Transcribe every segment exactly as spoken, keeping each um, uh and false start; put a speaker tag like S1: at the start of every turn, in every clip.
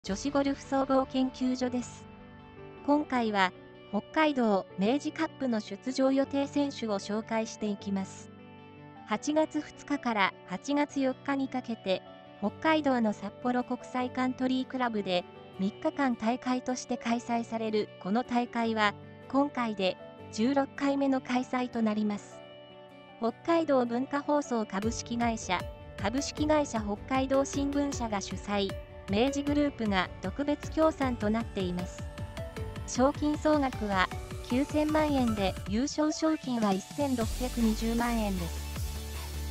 S1: 女子ゴルフ総合研究所です。今回は、北海道明治カップの出場予定選手を紹介していきます。はちがつふつかからはちがつよっかにかけて、北海道の札幌国際カントリークラブでみっかかん大会として開催されるこの大会は、今回でじゅうろっかいめの開催となります。北海道文化放送株式会社、株式会社北海道新聞社が主催、明治グループが特別協賛となっています。賞金総額はきゅうせんまんえんで、優勝賞金はせんろっぴゃくにじゅうまんえんです。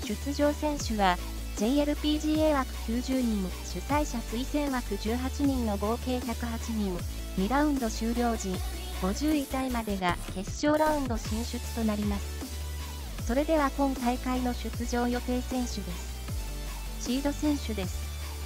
S1: 出場選手は ジェイエルピージーエー 枠きゅうじゅうにん、主催者推薦枠じゅうはちにんの合計ひゃくはちにん、にラウンド終了時、ごじゅういタイまでが決勝ラウンド進出となります。それでは今大会の出場予定選手です。シード選手です。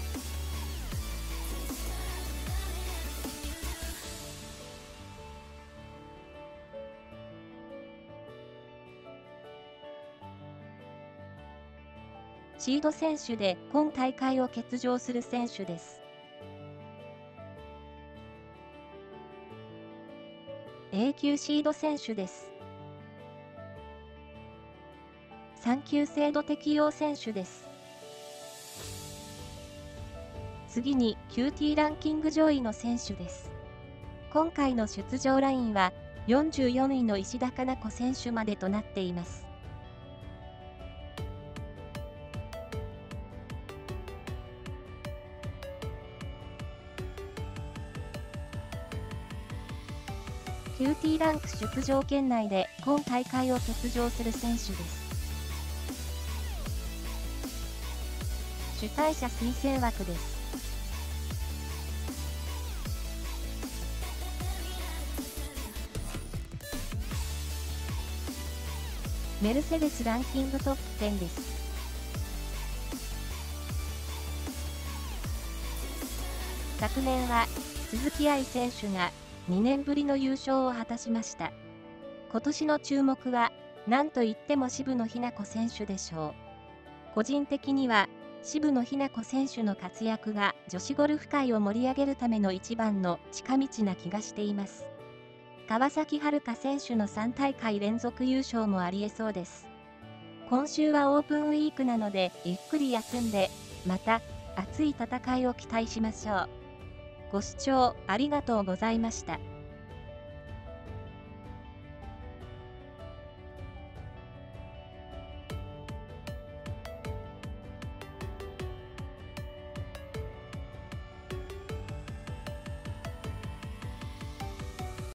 S1: シード選手で今大会を欠場する選手です。A 級シード選手です。さん級制度適用選手です。次に キューティー ランキング上位の選手です。今回の出場ラインはよんじゅうよんいの石田かな子選手までとなっています。キューティー ランク出場圏内で今大会を欠場する選手です。主催者推薦枠です。メルセデスランキングトップじゅうです。昨年は鈴木愛選手がにねんぶりの優勝を果たしました。今年の注目は何といっても渋野日向子選手でしょう。個人的には渋野日向子選手の活躍が女子ゴルフ界を盛り上げるための一番の近道な気がしています。川崎春花選手のさんたいかい連続優勝もありえそうです。今週はオープンウィークなのでゆっくり休んで、また熱い戦いを期待しましょう。ご視聴ありがとうございました。